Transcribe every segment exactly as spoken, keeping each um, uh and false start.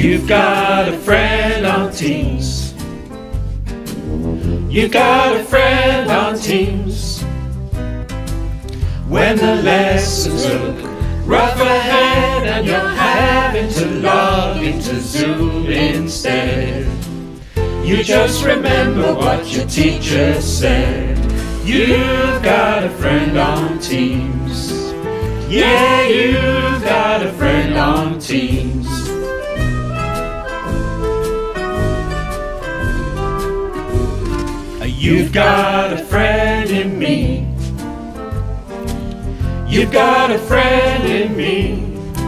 You've got a friend on Teams. You've got a friend on Teams. When the lessons look rough ahead and you're having to log into Zoom instead, you just remember what your teacher said. You've got a friend on Teams. Yeah, you've got a friend on Teams. You've got a friend in me. You've got a friend in me.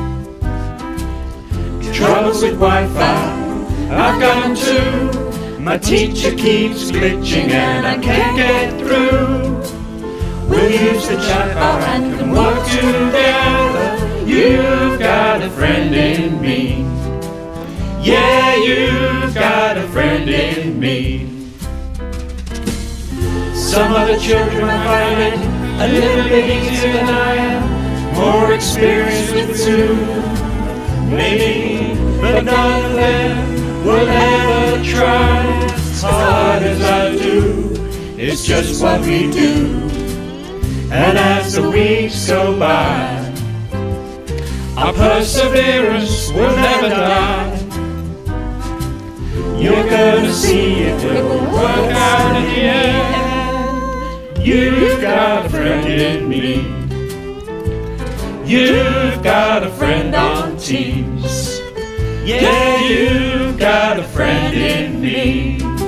Troubles with Wi-Fi, I've got them too. My teacher keeps glitching and I can't get through. We'll use the chat bar and can work together. You've got a friend in me. Yeah, you've got a friend in me. Some other children find it a little bit easier than I am, more experienced with Zoom, maybe, but none of them will ever try as hard as I do. It's just what we do. And as the weeks go by, our perseverance will never die. You're gonna see it will work out in the end. You've got a friend in me. You've got a friend on Teams. Yeah, you've got a friend in me.